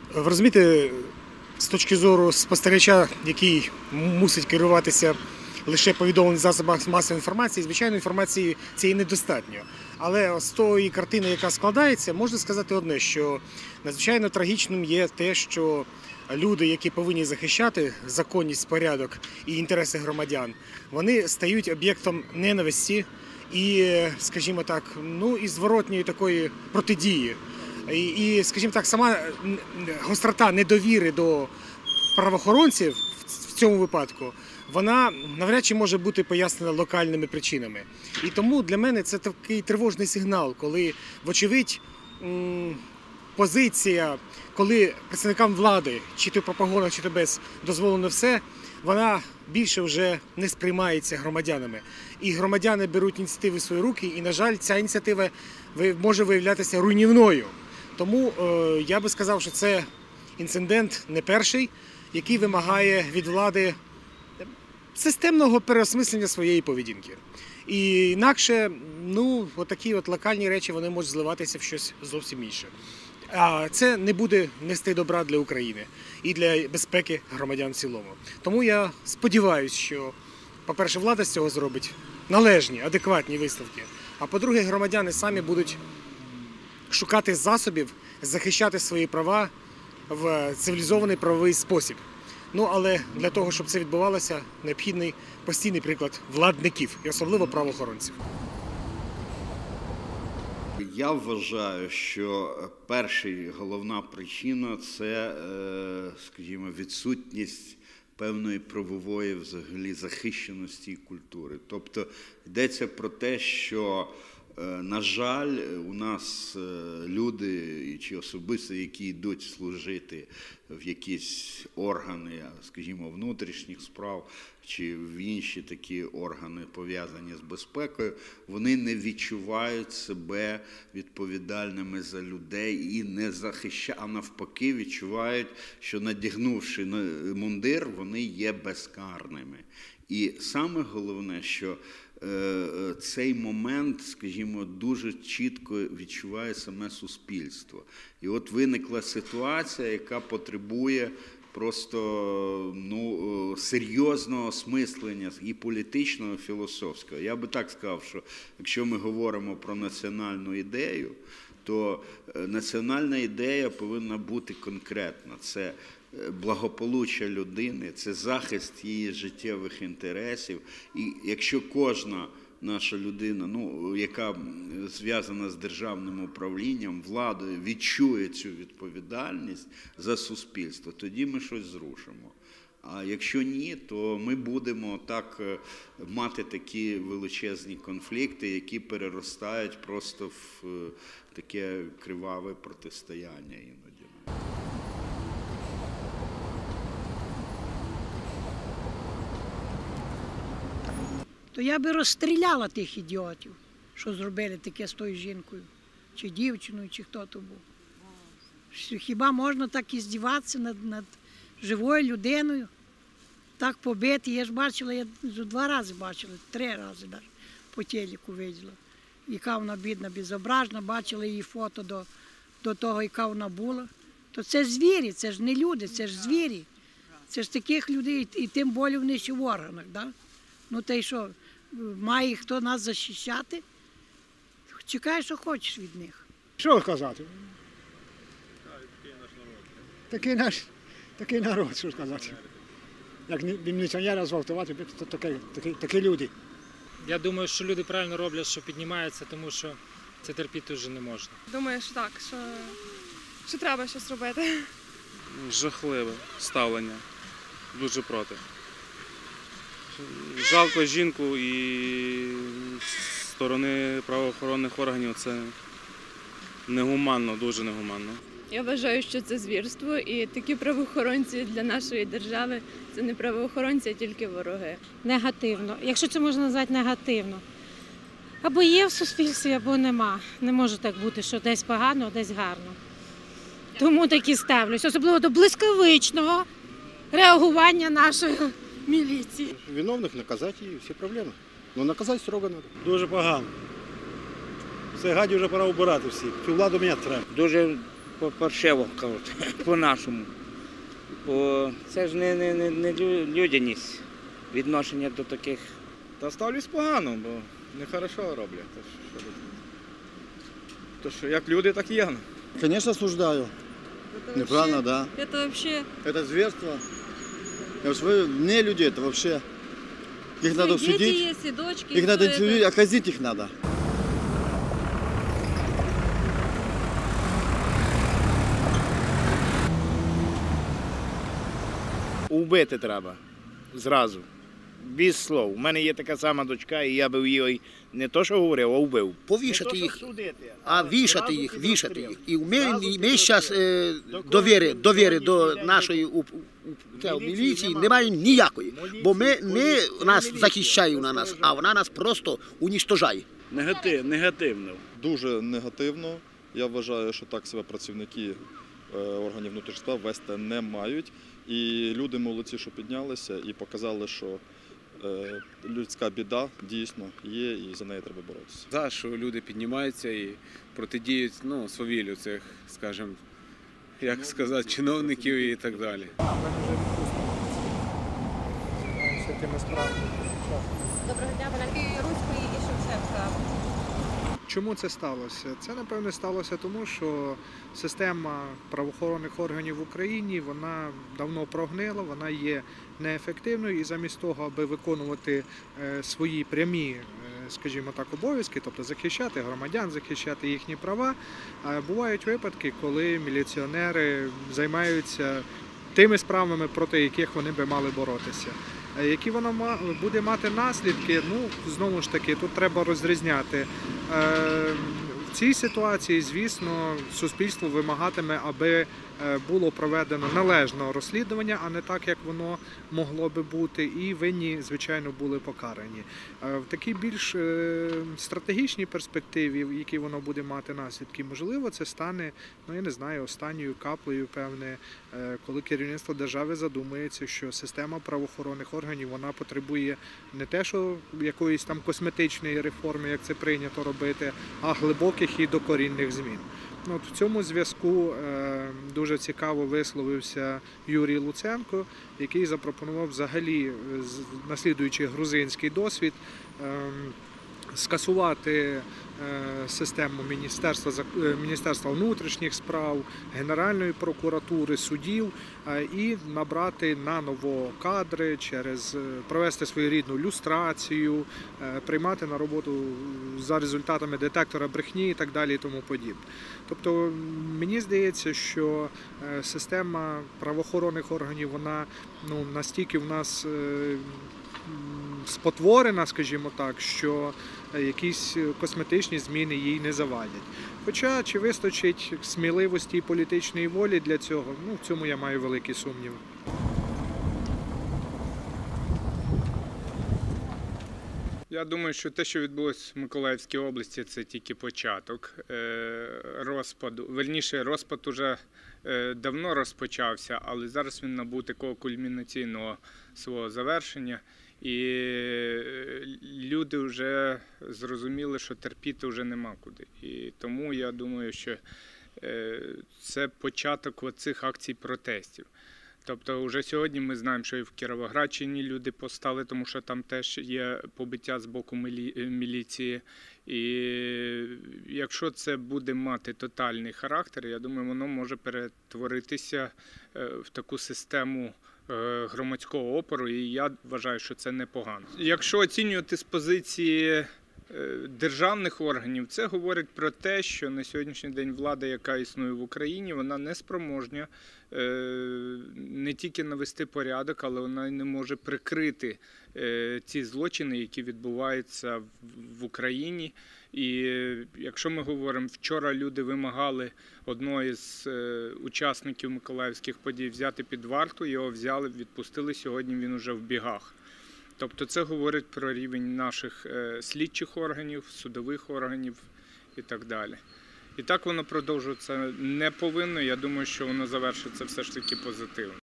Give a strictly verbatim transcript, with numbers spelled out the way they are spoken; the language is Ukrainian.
Ви розумієте, з точки зору спостерігача, який мусить керуватися лише повідомленням в засобах масової інформації, звичайно, інформації цієї недостатньо. Але з тої картини, яка складається, можна сказати одне, що надзвичайно трагічним є те, що люди, які повинні захищати законність, порядок і інтереси громадян, вони стають об'єктом ненависті і, скажімо так, ну, і зворотньої такої протидії. І, і, скажімо так, сама гострота недовіри до правоохоронців в цьому випадку, вона навряд чи може бути пояснена локальними причинами. І тому для мене це такий тривожний сигнал, коли, вочевидь, позиція, коли представникам влади, чи то по погонах, чи то без, дозволено все, вона більше вже не сприймається громадянами. І громадяни беруть ініціативи в свої руки, і, на жаль, ця ініціатива може виявлятися руйнівною. Тому е, я би сказав, що це інцидент не перший, який вимагає від влади системного переосмислення своєї поведінки. І інакше, ну, отакі от локальні речі, вони можуть зливатися в щось зовсім інше. А це не буде нести добра для України і для безпеки громадян в цілому. Тому я сподіваюся, що, по-перше, влада з цього зробить належні, адекватні висновки, а по-друге, громадяни самі будуть шукати засобів захищати свої права в цивілізований правовий спосіб. Ну, але для того, щоб це відбувалося, необхідний постійний приклад владників, і особливо правоохоронців. Я вважаю, що перша і головна причина – це, скажімо, відсутність певної правової взагалі захищеності і культури. Тобто йдеться про те, що, на жаль, у нас люди чи особисто, які йдуть служити в якісь органи, скажімо, внутрішніх справ чи в інші такі органи, пов'язані з безпекою, вони не відчувають себе відповідальними за людей і не захищають, а навпаки відчувають, що надягнувши мундир, вони є безкарними. І саме головне, що цей момент, скажімо, дуже чітко відчуває саме суспільство. І от виникла ситуація, яка потребує просто ну, серйозного осмислення і політичного, і філософського. Я би так сказав, що якщо ми говоримо про національну ідею, то національна ідея повинна бути конкретна. Це благополуччя людини, це захист її життєвих інтересів. І якщо кожна наша людина, ну, яка зв'язана з державним управлінням, владою, відчує цю відповідальність за суспільство, тоді ми щось зрушимо. А якщо ні, то ми будемо так мати такі величезні конфлікти, які переростають просто в таке криваве протистояння іноді. То я би розстріляла тих ідіотів, що зробили таке з тою жінкою, чи дівчиною, чи хто то був. Хіба можна так і здіватися над, над живою людиною? Так побити. Я ж бачила, я два рази бачила, три рази навіть по телеку виділа. Яка вона бідна, безображна, бачила її фото до, до того, яка вона була. То це звірі, це ж не люди, це ж звірі. Це ж таких людей, і тим більше вони ще в органах, да? Ну та й що, має хто нас захищати? Чекай, що хочеш від них. Що сказати? Такий наш, такий народ, що сказати. Як міліціонера зґвалтувати, то такі, такі, такі люди. Я думаю, що люди правильно роблять, що піднімаються, тому що це терпіти вже не можна. Думаю, що так, що, що треба щось робити. Жахливе ставлення, дуже проти. Жалко жінку, і з сторони правоохоронних органів це негуманно, дуже негуманно. Я вважаю, що це звірство, і такі правоохоронці для нашої держави – це не правоохоронці, а тільки вороги. Негативно, якщо це можна назвати негативно. Або є в суспільстві, або нема. Не може так бути, що десь погано, а десь гарно. Тому так і ставлюсь, особливо до блискавичного реагування нашої міліції. Виновних наказати і всі проблеми. Ну наказати строго треба. Дуже погано. Це гаді вже пора вбирати всіх. Цю владу міняти треба. Дуже паршиво, кажуть, по-нашому. Бо це ж не, не, не, не людяність, відношення до таких. Та ставлюсь погано, бо нехорошо роблять. То що, то що як люди, так і я. Конечно, осуждаю. Неправильно, да. Это вообще... Это зверство. Я уж вы, не люди, это вообще. Их надо дети судить. есть, и дочки, Их и надо всё судить, это. а казнить их надо. Убити треба зразу, без слов. У мене є така сама дочка, і я б її не то, що говорив, а вбив. Повішати їх, а вішати їх, вішати їх. І ми, ми зараз е, довіри, довіри до нашої у, у, у, міліції не маємо ніякої. Бо ми, ми нас захищають на нас, а вона нас просто уніштожає. Негатив, негативно. Дуже негативно. Я вважаю, що так себе працівники органів внутрішніх справ вести не мають. І люди молодці, що піднялися і показали, що людська біда дійсно є і за неї треба боротися. За що люди піднімаються і протидіють ну, свавіллю цих, скажімо, як сказати, чиновників і так далі. Доброго дня, Валерій Руської і Шевченка. Чому це сталося? Це, напевне, сталося тому, що система правоохоронних органів в Україні, вона давно прогнила, вона є неефективною і замість того, аби виконувати свої прямі, скажімо так, обов'язки, тобто захищати громадян, захищати їхні права, бувають випадки, коли міліціонери займаються тими справами, проти яких вони би мали боротися. Які воно буде мати наслідки, ну, знову ж таки, тут треба розрізняти. В цій ситуації, звісно, суспільство вимагатиме, аби було проведено належне розслідування, а не так, як воно могло би бути, і винні, звичайно, були покарані. В такій більш стратегічній перспективі, в якій воно буде мати наслідки, можливо, це стане, ну, я не знаю, останньою каплею, певне, коли керівництво держави задумується, що система правоохоронних органів, вона потребує не те, що якоїсь там косметичної реформи, як це прийнято робити, а глибоких і докорінних змін. От в цьому зв'язку дуже цікаво висловився Юрій Луценко, який запропонував взагалі, наслідуючи грузинський досвід, скасувати систему Міністерства, Міністерства внутрішніх справ, Генеральної прокуратури, судів і набрати наново кадри, через провести своєрідну люстрацію, приймати на роботу за результатами детектора брехні і так далі і тому подібне. Тобто мені здається, що система правоохоронних органів, вона ну, настільки в нас спотворена, скажімо так, що якісь косметичні зміни їй не завадять. Хоча, чи вистачить сміливості і політичної волі для цього, ну, в цьому я маю великі сумніви. Я думаю, що те, що відбулося в Миколаївській області, це тільки початок розпаду. Вірніше, розпад уже давно розпочався, але зараз він набув такого кульмінаційного свого завершення. І люди вже зрозуміли, що терпіти вже нема куди. І тому я думаю, що це початок оцих акцій протестів. Тобто вже сьогодні ми знаємо, що і в Кіровоградщині люди постали, тому що там теж є побиття з боку міліції. І якщо це буде мати тотальний характер, я думаю, воно може перетворитися в таку систему громадського опору, і я вважаю, що це непогано. Якщо оцінювати з позиції державних органів, це говорить про те, що на сьогоднішній день влада, яка існує в Україні, вона не спроможна не тільки навести порядок, але вона й не може прикрити ці злочини, які відбуваються в Україні. І якщо ми говоримо, вчора люди вимагали одного із учасників миколаївських подій взяти під варту, його взяли, відпустили, сьогодні він уже в бігах. Тобто це говорить про рівень наших слідчих органів, судових органів і так далі. І так воно продовжуватися не повинно, я думаю, що воно завершиться все ж таки позитивно.